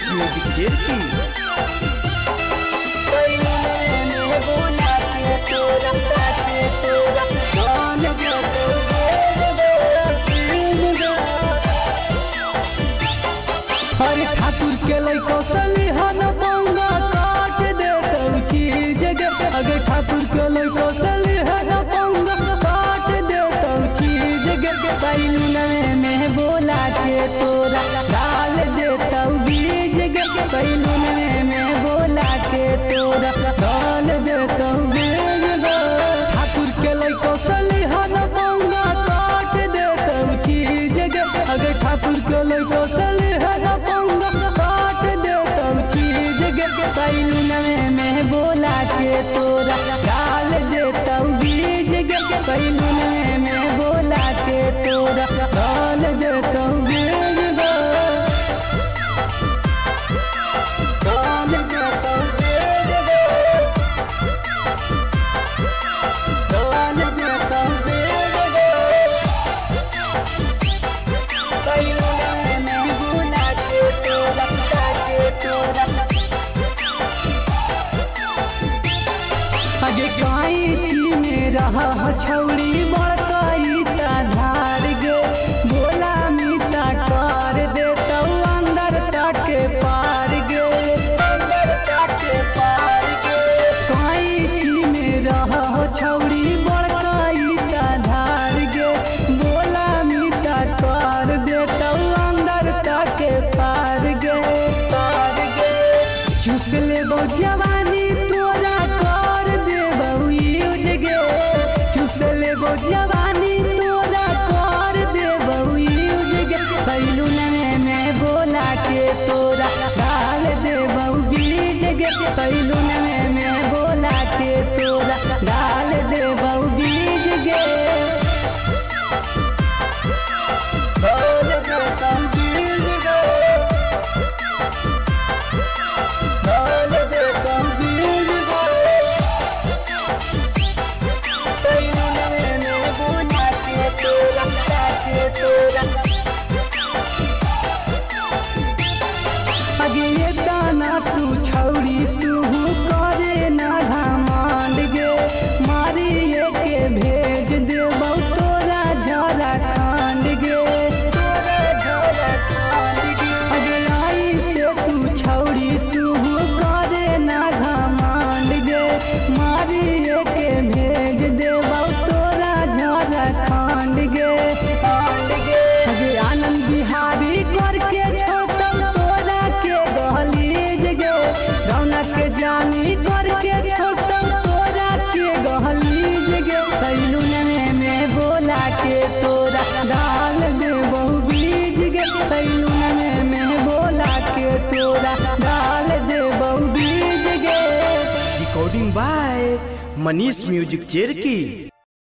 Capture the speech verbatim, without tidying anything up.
Music Cherki हरे ठाकुर के लइको सलिहन पंगा काट देतौ चीज गे अगे ठाकुर के लइको सलिहन पंगा काट देतौ चीज गे सैलून में बोला के तोरा डाल देतौ बीज गे सैलून में बोला के तोरा डाल देतौ बीज गे ठाकुर के लइको सलिहन पंगा काट देतौ चीज गे अगे ठाकुर के लइको सलिहन पंगा काट देतौ चीज गे सैलून में बोला के तोरा डाल देतौ बीज गे सैलून में बोला के तोरा डाल देतौ बीज गे डाल देतौ बीज गे डाल देतौ बीज गे सैलून में बोला के तोरा के तोरा अगे काई ची में रहा छौड़ी बड़काई ता धार गे बोला मीता कर देतौ अंदर ताके पार गे अंदर ताके पार गे काई ची में रहा छौड़ी बड़काई ता धार गे बोला मीता कर देतौ अंदर ताके पार गे पार गे चूस लेबौ जवानी तोरा कर देबौ यूज गे चूस लेबौ जवानी तोरा कर देबौ यूज गे सैलून में बोला के तोरा डाल देबौ बीज गे सैलून में बोला के तोरा डाल देबौ बीज गे डाल देबौ बीज गे डाल देबौ बीज गे सैलून में बोला के तोरा के तोरा अगे ये दाना तू छौड़ी तू करे ना घमंड गे मारी के भेज देबौ तोरा झरा खंड गे तोरा झरा खंड गे अगे आई से तू छौड़ी तू करे ना घमंड गे मारी के भेज देबौ तोरा झरा खंड गे अगे आनंद बिहारी करके छोटौ तोरा के गहलीज गे रौनक जानी करके छोटौ तोरा के गहलीज गे सैलून में बोला के तोरा डाल देबौ बीज गे सैलून में बोला के तोरा डाल देबौ बीज गे recording by Manish music Cherki.